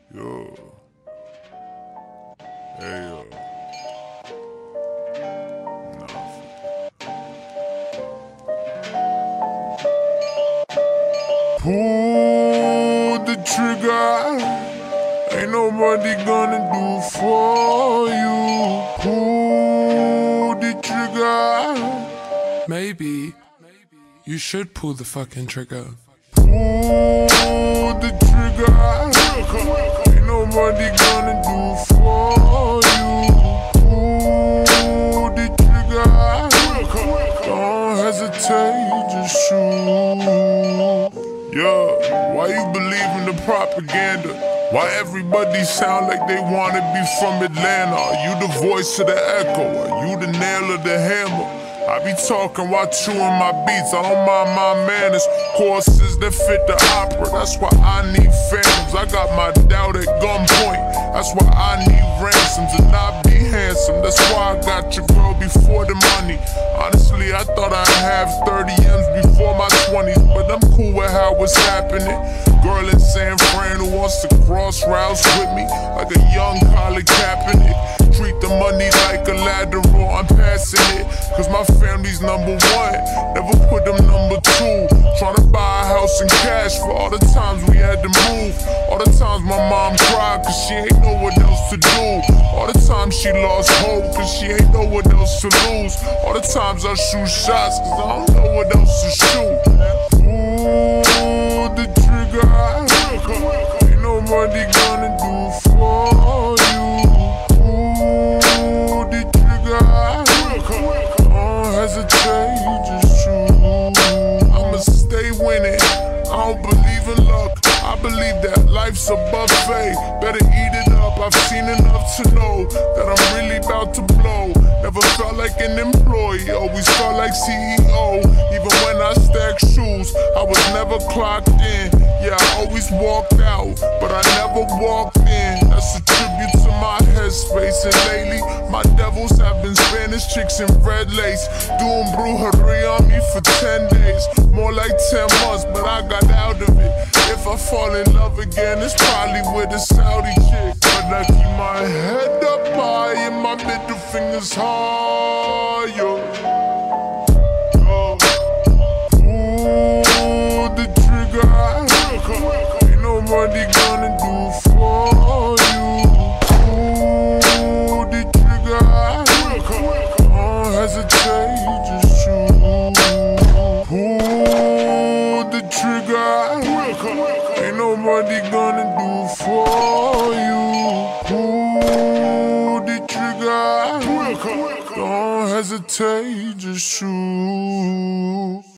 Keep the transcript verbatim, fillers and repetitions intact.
Yo. Hey, yo. Nah. Pull the trigger. Ain't nobody gonna do for you. Pull the trigger. Maybe you should pull the fucking trigger. Pull the trigger. Ain't nobody gonna do for you. Pull the trigger. Don't hesitate, just shoot. Yeah, why you believe in the propaganda? Why everybody sound like they wanna be from Atlanta? Are you the voice of the echo? Are you the nail of the hammer? I be talking while chewing my beats, I don't mind my manners. Courses that fit the opera, that's why I need phantoms. I got my doubt at gunpoint, that's why I need ransoms. And I be handsome, that's why I got your girl before the money. Honestly, I thought I'd have thirty M's before my twenties, but I'm cool with how it's happening. Girl in San Fran who wants to cross routes with me, like a young Colin Kaepernick. Treat the money like a ladder, I'm passing it, cause my family's number one, never put them number two. Tryna buy a house in cash for all the times we had to move. All the times my mom cried cause she ain't know what else to do. All the times she lost hope cause she ain't know what else to lose. All the times I shoot shots cause I don't know what else to shoot. Pull the trigger. Ain't nobody gonna do for you. Pull the trigger. Don't hesitate, just shoot. I'ma stay winning, I don't believe in luck. I believe that life's a buffet, better eat it up. I've seen enough to know that I'm really about to blow. Never felt like an employee, always felt like C E O. Even when I stacked shoes, I was never clocked in. Yeah, I always walked out, but I never walked in. That's a tribute to my headspace. And lately, my devils have been Spanish chicks in red lace, doing brujeria on me for ten days, more like ten months, but I got out of it. If I fall in love again, it's probably with a Saudi chick. But I keep my head up high and my middle fingers higher. Oh. Pull the trigger. Ain't nobody gonna do for you. Pull the trigger. Don't hesitate, just shoot. Pull the trigger. Ain't nobody gonna do for you. Pull the trigger. Don't hesitate, just shoot.